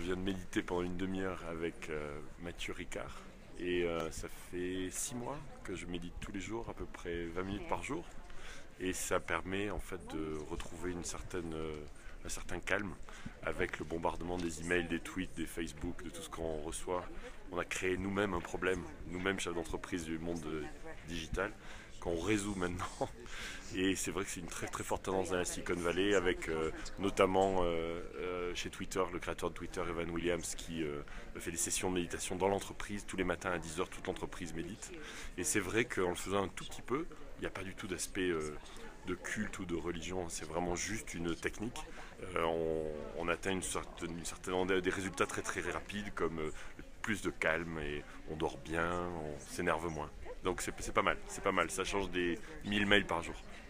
viens de méditer pendant une demi-heure avec Mathieu Ricard. Et ça fait 6 mois que je médite tous les jours, à peu près 20 minutes par jour. Et ça permet en fait de retrouver un certain calme avec le bombardement des emails, des tweets, des Facebook, de tout ce qu'on reçoit. On a créé nous-mêmes un problème, nous-mêmes chefs d'entreprise du monde digital, qu'on résout maintenant. Et c'est vrai que c'est une très très forte tendance dans la Silicon Valley, avec notamment chez Twitter, le créateur de Twitter, Evan Williams, qui fait des sessions de méditation dans l'entreprise. Tous les matins à 10 heures, toute l'entreprise médite. Et c'est vrai qu'en le faisant un tout petit peu, il n'y a pas du tout d'aspect de culte ou de religion, c'est vraiment juste une technique. On atteint une certaine des résultats très très rapides, comme plus de calme, et on dort bien, on s'énerve moins. Donc c'est pas mal, ça change des 1000 mails par jour.